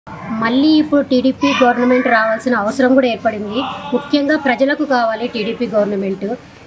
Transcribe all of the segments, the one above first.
మళ్ళీ ఇప్పుడు TDP government రావాల్సిన అవసరం కూడా ఏర్పడింది. ముఖ్యంగా ప్రజలకు కావాలి టీడీపీ గవర్నమెంట్.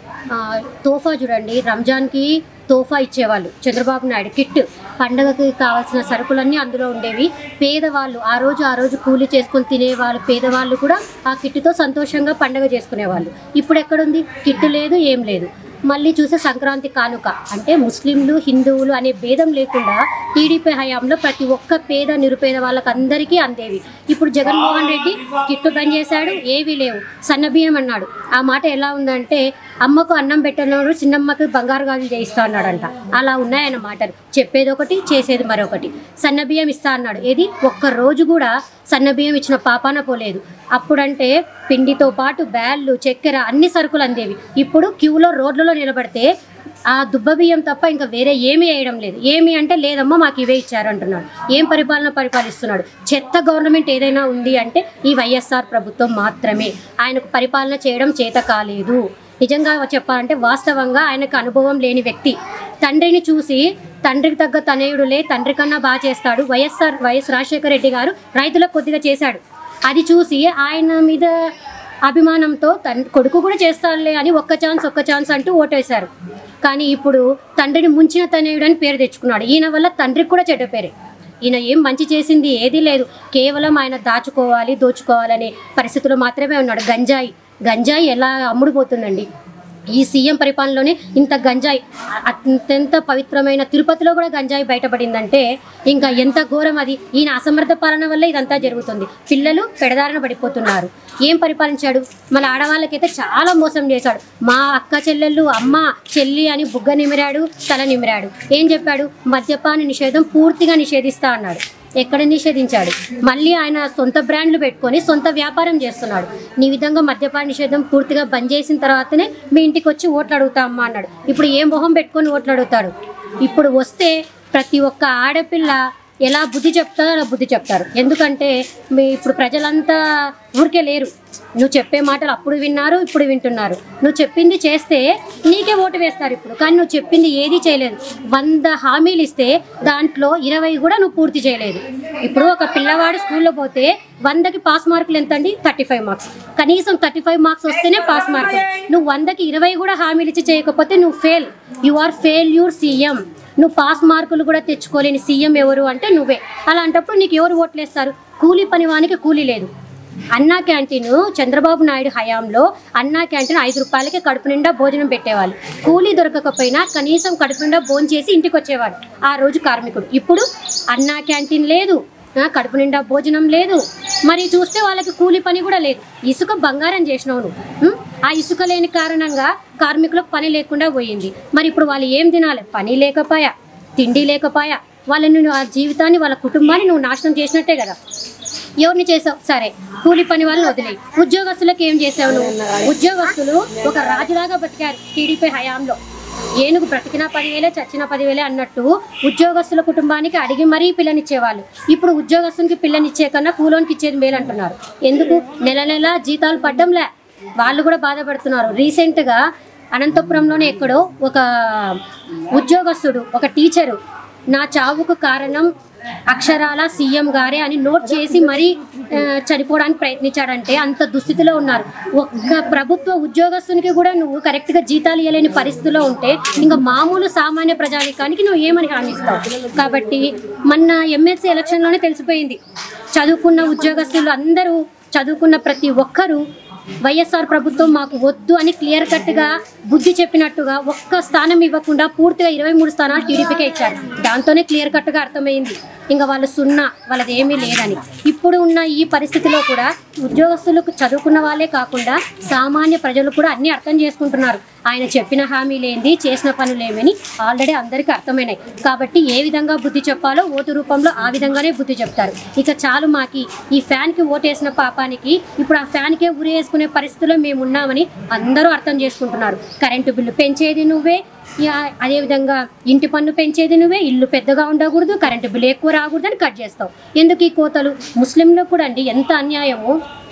తోఫా చూడండి, రంజాన్కి తోఫా ఇచ్చేవాళ్ళు చంద్రబాబు నాయుడు. కిట్ పండగకి కావాల్సిన సరుకులన్నీ అందులో ఉండేవి. పేదవాళ్ళు ఆ రోజు కూలీ చేసుకొని తినేవాళ్ళు పేదవాళ్ళు కూడా ఆ కిట్తో సంతోషంగా పండగ చేసుకునేవాళ్ళు. ఇప్పుడు ఎక్కడుంది? కిట్టు లేదు, ఏం లేదు. మళ్ళీ చూసే సంక్రాంతి కానుక అంటే ముస్లింలు హిందువులు అనే భేదం లేకుండా టీడీపీ హయాంలో ప్రతి ఒక్క పేద నిరుపేద వాళ్ళకి అందరికీ అందేవి. ఇప్పుడు జగన్మోహన్ రెడ్డి కిట్టు బంద్ చేశాడు, ఏవీ లేవు. సన్నబియ్యం అన్నాడు. ఆ మాట ఎలా ఉందంటే అమ్మకు అన్నం పెట్టినోడు చిన్నమ్మకి బంగారు గాజులు చేయిస్తా అన్నాడంట. అలా ఉన్నాయన్న మాటలు. చెప్పేది ఒకటి, చేసేది మరొకటి. సన్నబియ్యం ఇస్తా అన్నాడు. ఏది ఒక్కరోజు కూడా సన్నబియ్యం ఇచ్చిన పాపాన పోలేదు. అప్పుడంటే పిండితో పాటు బ్యాళ్ళు, చక్కెర అన్ని సరుకులు అందేవి. ఇప్పుడు క్యూలో రోడ్లలో నిలబడితే ఆ దుబ్బ బియ్యం తప్ప ఇంకా వేరే ఏమీ వేయడం లేదు. ఏమి అంటే లేదమ్మా మాకు ఇవే ఇచ్చారు అంటున్నాడు. ఏం పరిపాలన పరిపాలిస్తున్నాడు? చెత్త గవర్నమెంట్ ఏదైనా ఉంది అంటే ఈ వైఎస్ఆర్ ప్రభుత్వం మాత్రమే. ఆయనకు పరిపాలన చేయడం చేత కాలేదు. నిజంగా చెప్పాలంటే వాస్తవంగా ఆయనకు అనుభవం లేని వ్యక్తి. తండ్రిని చూసి తండ్రికి తగ్గ తనయుడులే, తండ్రి కన్నా బాగా చేస్తాడు. వైఎస్ రాజశేఖర రెడ్డి గారు రైతులకు కొద్దిగా చేశాడు. అది చూసి ఆయన మీద అభిమానంతో కొడుకు కూడా చేస్తాడులే అని ఒక్క ఛాన్స్ అంటూ ఓటేశారు. కానీ ఇప్పుడు తండ్రిని ముంచిన తనయుడు అని పేరు తెచ్చుకున్నాడు. ఈయన వల్ల తండ్రికి కూడా చెడ్డ పేరే. ఈయన ఏం మంచి చేసింది ఏదీ లేదు. కేవలం ఆయన దాచుకోవాలి, దోచుకోవాలనే పరిస్థితుల్లో మాత్రమే ఉన్నాడు. గంజాయి ఎలా అమ్ముడుపోతుందండి? ఈ సీఎం పరిపాలనలోనే ఇంత గంజాయి, అత్యంత పవిత్రమైన తిరుపతిలో కూడా గంజాయి బయటపడిందంటే ఇంకా ఎంత ఘోరం అది. ఈయన అసమర్థ పాలన వల్ల ఇదంతా జరుగుతుంది. పిల్లలు పెడదారిన పడిపోతున్నారు. ఏం పరిపాలించాడు? మన ఆడవాళ్ళకైతే చాలా మోసం చేశాడు. మా అక్క చెల్లెళ్ళు అమ్మ చెల్లి అని బుగ్గ నిమిరాడు, తల నిమిరాడు. ఏం చెప్పాడు? మద్యపాన నిషేధం పూర్తిగా నిషేధిస్తా అన్నాడు. ఎక్కడ నిషేధించాడు? మళ్ళీ ఆయన సొంత బ్రాండ్లు పెట్టుకొని సొంత వ్యాపారం చేస్తున్నాడు. నీ విధంగా మద్యపాన నిషేధం పూర్తిగా బంద్ చేసిన తర్వాతనే మీ ఇంటికి వచ్చి ఓట్లు అడుగుతా అమ్మా అన్నాడు. ఇప్పుడు ఏం మొహం పెట్టుకొని ఓట్లు అడుగుతాడు? ఇప్పుడు వస్తే ప్రతి ఒక్క ఆడపిల్ల ఎలా బుద్ధి చెప్తారో అలా బుద్ధి చెప్తారు. ఎందుకంటే ఇప్పుడు ప్రజలంతా ఊరికే లేరు. నువ్వు చెప్పే మాటలు అప్పుడు విన్నారు, ఇప్పుడు వింటున్నారు. నువ్వు చెప్పింది చేస్తే నీకే ఓటు వేస్తారు ఇప్పుడు. కానీ నువ్వు చెప్పింది ఏదీ చేయలేదు. 100 హామీలు ఇస్తే దాంట్లో 20 కూడా నువ్వు పూర్తి చేయలేదు. ఇప్పుడు ఒక పిల్లవాడు స్కూల్లో పోతే 100కి పాస్ మార్కులు ఎంత అండి? 35 మార్క్స్. కనీసం 35 మార్క్స్ వస్తేనే పాస్ మార్కులు. నువ్వు 100కి 20 కూడా హామీలు ఇచ్చి చేయకపోతే నువ్వు fail. You are failure CM. నువ్వు పాస్ మార్కులు కూడా తెచ్చుకోలేని సీఎం ఎవరు అంటే నువ్వే. అలాంటప్పుడు నీకు ఎవరు ఓట్లు వేస్తారు? కూలీ పని వానికి కూలీ లేదు. అన్నా క్యాంటీన్ చంద్రబాబు నాయుడు హయాంలో అన్నా క్యాంటీన్ 5 రూపాయలకే కడుపు నిండా భోజనం పెట్టేవాళ్ళు. కూలీ దొరకకపోయినా కనీసం కడుపు నిండా భోజనం చేసి ఇంటికి వచ్చేవాడు ఆ రోజు కార్మికుడు. ఇప్పుడు అన్నా క్యాంటీన్ లేదు, కడుపు నిండా భోజనం లేదు. మరి చూస్తే వాళ్ళకి కూలీ పని కూడా లేదు. ఇసుక బంగారం చేసినావు నువ్వు. ఆ ఇసుక లేని కారణంగా కార్మికులకు పని లేకుండా పోయింది. మరి ఇప్పుడు వాళ్ళు ఏం తినాలి? పని లేకపోయా, తిండి లేకపోయా. వాళ్ళని ఆ జీవితాన్ని వాళ్ళ కుటుంబాన్ని నువ్వు నాశనం చేసినట్టే కదా. ఎవరిని చేసావు? సరే, కూలి పని వాళ్ళని వదిలేయి. ఉద్యోగస్తులకు ఏం చేసావు నువ్వు? ఉద్యోగస్తులు ఒక రాజులాగా బతికారు టీడీపీ హయాంలో. ఏనుగు బ్రతికినా 10,000 చచ్చినా 10,000 అన్నట్టు ఉద్యోగస్తుల కుటుంబానికి అడిగి మరీ పిల్లనిచ్చేవాళ్ళు. ఇప్పుడు ఉద్యోగస్తునికి పిల్లనిచ్చే కన్నా కూలోనికి ఇచ్చేది మేలు అంటున్నారు. ఎందుకు? నెల జీతాలు పడ్డంలే. వాళ్ళు కూడా బాధపడుతున్నారు. రీసెంట్గా అనంతపురంలోనే ఎక్కడో ఒక ఉద్యోగస్తుడు, ఒక టీచరు, నా చావుకు కారణం అక్షరాల సీఎం గారే అని నోట్ చేసి మరీ చనిపోవడానికి ప్రయత్నించాడంటే అంత దుస్థితిలో ఉన్నారు. ఒక్క ప్రభుత్వ ఉద్యోగస్తునికి కూడా నువ్వు కరెక్ట్గా జీతాలు ఇవ్వలేని పరిస్థితిలో ఉంటే ఇంకా మామూలు సామాన్య ప్రజానికానికి నువ్వు ఏమని హామీస్తావు? కాబట్టి మొన్న ఎమ్మెల్సీ ఎలక్షన్లోనే తెలిసిపోయింది. చదువుకున్న ఉద్యోగస్తులు అందరూ, చదువుకున్న ప్రతి ఒక్కరూ వైఎస్ఆర్ ప్రభుత్వం మాకు వద్దు అని క్లియర్ కట్గా బుద్ధి చెప్పినట్టుగా ఒక్క స్థానం ఇవ్వకుండా పూర్తిగా 23 స్థానాలు టీడీపీకే ఇచ్చారు. దాంతోనే క్లియర్ కట్గా అర్థమైంది ఇంకా వాళ్ళు సున్నా, వాళ్ళది ఏమీ లేదని. ఇప్పుడు ఉన్న ఈ పరిస్థితిలో కూడా ఉద్యోగస్తులకు చదువుకున్న వాళ్ళే కాకుండా సామాన్య ప్రజలు కూడా అన్నీ అర్థం చేసుకుంటున్నారు. ఆయన చెప్పిన హామీలేంది, చేసిన పనులేమని ఆల్రెడీ అందరికీ అర్థమైనాయి. కాబట్టి ఏ విధంగా బుద్ధి చెప్పాలో ఓటు రూపంలో ఆ విధంగానే బుద్ధి చెప్తారు. ఇక చాలు మాకి ఈ ఫ్యాన్కి ఓటేసిన పాపానికి ఇప్పుడు ఆ ఫ్యాన్కే ఉరి వేసుకునే పరిస్థితిలో మేము ఉన్నామని అందరూ అర్థం చేసుకుంటున్నారు. కరెంటు బిల్లు పెంచేది నువ్వే, అదేవిధంగా ఇంటి పన్ను పెంచేది నువ్వే. ఇల్లు పెద్దగా ఉండకూడదు, కరెంటు బిల్లు ఎక్కువ రాకూడదు అని కట్ చేస్తావు. ఎందుకు ఈ కోతలు? ముస్లింలకు కూడా అండి ఎంత అన్యాయము.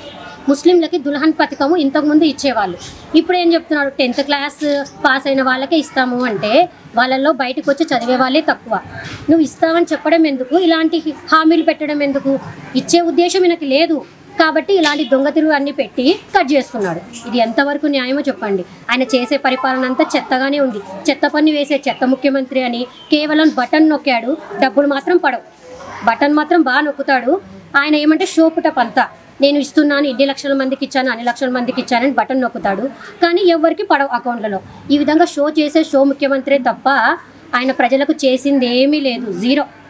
ముస్లింలకి దుల్హన్ పథకము ఇంతకుముందు ఇచ్చేవాళ్ళు. ఇప్పుడు ఏం చెప్తున్నాడు, 10th క్లాస్ పాస్ అయిన వాళ్ళకే ఇస్తాము అంటే వాళ్ళల్లో బయటకు వచ్చి చదివే వాళ్ళే తక్కువ. నువ్వు ఇస్తావని చెప్పడం ఎందుకు, ఇలాంటి హామీలు పెట్టడం ఎందుకు? ఇచ్చే ఉద్దేశం ఈయనకి లేదు కాబట్టి ఇలాంటి దొంగ తిరుగు అన్ని పెట్టి కట్ చేస్తున్నాడు. ఇది ఎంతవరకు న్యాయమో చెప్పండి. ఆయన చేసే పరిపాలన అంతా చెత్తగానే ఉంది. చెత్త పని వేసే చెత్త ముఖ్యమంత్రి అని కేవలం బటన్ నొక్కాడు, డబ్బులు మాత్రం పడవు. బటన్ మాత్రం బాగా నొక్కుతాడు. ఆయన ఏమంటే షో పుటప్ అంతా, నేను ఇస్తున్నాను, ఇన్ని లక్షల మందికి ఇచ్చాను, అన్ని లక్షల మందికి ఇచ్చానని బటన్ నొక్కుతాడు. కానీ ఎవరికి పడవు అకౌంట్లలో. ఈ విధంగా షో చేసే షో ముఖ్యమంత్రి తప్ప ఆయన ప్రజలకు చేసింది ఏమీ లేదు, జీరో.